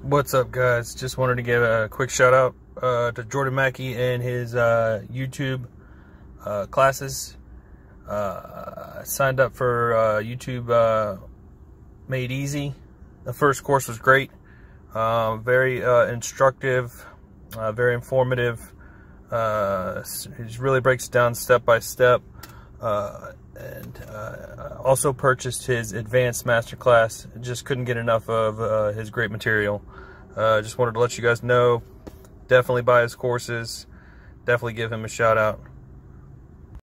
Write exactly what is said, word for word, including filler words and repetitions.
What's up, guys? Just wanted to give a quick shout out uh, to Jordan Mackey and his uh, YouTube uh, classes. Uh, I signed up for uh, YouTube uh, Made Easy. The first course was great, uh, very uh, instructive, uh, very informative. Uh, he really breaks it down step by step. Uh, and uh, also purchased his advanced masterclass. Just couldn't get enough of uh, his great material. Uh, just wanted to let you guys know, definitely buy his courses, definitely give him a shout out.